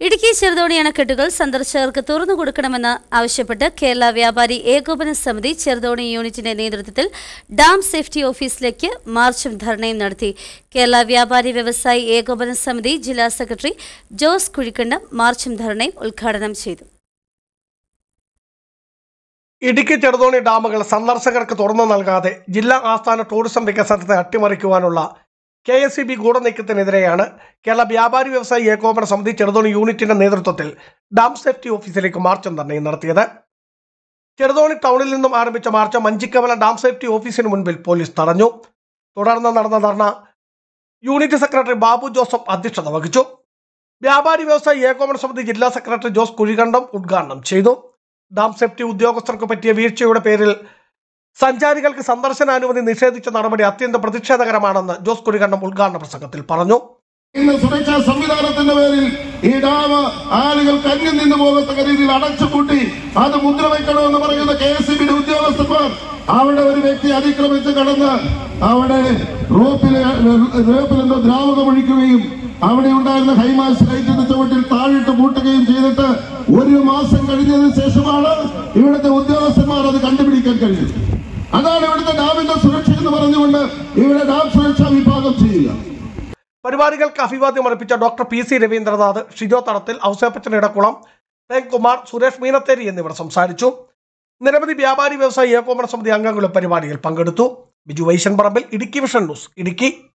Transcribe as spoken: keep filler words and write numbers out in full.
ഇടുക്കി ചെറുതോണി അണക്കെട്ടുകൾ സന്ദർശകർക്ക് തുറന്നു കൊടുക്കണമെന്ന് ആവശ്യപ്പെട്ട് കേരള വ്യാപാരി ഏകോപന സമിതി ചെറുതോണി യൂണിറ്റിന്റെ നേതൃത്വത്തിൽ ഡാം സേഫ്റ്റി ഓഫീസിലേക്ക് മാർച്ചും ധർണയും നടത്തി. കേരള വ്യാപാരി വ്യവസായി ഏകോപന സമിതി ജില്ലാ സെക്രട്ടറി ജോസ് കുഴിക്കണ്ടം മാർച്ചും ധർണയും ഉദ്ഘാടനം ചെയ്തു. ഇടുക്കി ചെറുതോണി ഡാമുകൾ സന്ദർശകർക്ക് തുറന്നു നൽകാതെ ജില്ലാ ആസ്ഥാന ടൂറിസം വികസനത്തെ അട്ടിമറിക്കുവാനുള്ള കെ എസ് ഇ ബി ഗൂഢനീക്കത്തിനെതിരെയാണ് കേരള വ്യാപാരി വ്യവസായി ഏകോപന സമിതി ചെറുതോണി യൂണിറ്റിന്റെ നേതൃത്വത്തിൽ ഡാം സേഫ്റ്റി ഓഫീസിലേക്ക് മാർച്ചും ധർണയും നടത്തിയത്. ചെറുതോണി ടൗണിൽ നിന്നും ആരംഭിച്ച മാർച്ച് മഞ്ചിക്കവല ഡാം സേഫ്റ്റി ഓഫീസിന് മുൻപിൽ പോലീസ് തടഞ്ഞു. തുടർന്ന് നടന്ന ധർണ യൂണിറ്റ് സെക്രട്ടറി ബാബു ജോസഫ് അധ്യക്ഷത വഹിച്ചു. വ്യാപാരി വ്യവസായി ഏകോപന സമിതി ജില്ലാ സെക്രട്ടറി ജോസ് കുഴികണ്ടം ഉദ്ഘാടനം ചെയ്തു. ഡാം സേഫ്റ്റി ഉദ്യോഗസ്ഥർക്ക് പറ്റിയ വീഴ്ചയുടെ പേരിൽ സഞ്ചാരികൾക്ക് സന്ദർശനാനുമതി നിഷേധിച്ച നടപടി അത്യന്തം പ്രതിഷേധകരമാണെന്ന് ജോസ് കുഴികണ്ടം ഉദ്ഘാടന പ്രസംഗത്തിൽ പറഞ്ഞു. ഇന്ന് സുരക്ഷാ സംവിധാനത്തിന്റെ പേരിൽ ഈ ഡാം ആളുകൾക്ക് അന്യം നിന്ന് പോകത്തക്ക രീതിയിൽ അടച്ചുപൂട്ടി അത് മുദ്രവെക്കണമെന്ന് പറയുന്ന കെ എസ് ഇ ബിയുടെ ഉദ്യോഗസ്ഥന്മാർ അവിടെ ഒരു വ്യക്തി അതിക്രമിച്ച് കടന്ന് അവിടെ റോപ്പിൽ റോപ്പിലെന്തോ ദ്രാവകം ഒഴിക്കുകയും അവിടെ ഉണ്ടായിരുന്ന ഹൈമാസ് ലൈറ്റിന്റെ ചുവട്ടിൽ താഴിട്ട് പൂട്ടുകയും ചെയ്തിട്ട് ഒരു മാസം കഴിഞ്ഞതിന് ശേഷമാണ് ഇവിടുത്തെ ഉദ്യോഗസ്ഥന്മാർ അത് കണ്ടുപിടിക്കാൻ കഴിഞ്ഞത്. അതാണ് ഇവിടുത്തെ ഡാമിന്റെ സുരക്ഷ എന്ന് പറഞ്ഞുകൊണ്ട് ഇവിടെ ഡാം സുരക്ഷാ വിഭാഗം ചെയ്യുക. പരിപാടികൾക്ക് അഭിവാദ്യം അർപ്പിച്ച doctor P C Raveendranath, Shijo Thadathil, Ouseppachan Edakkulam, Premkumar, Suresh Meenatheri എന്നിവർ സംസാരിച്ചു. നിരവധി വ്യാപാരി വ്യവസായി ഏകോപന സമിതി അംഗങ്ങളും പരിപാടിയിൽ പങ്കെടുത്തു. Biju Vaishan Parambil, Idukki Vision News, Idukki.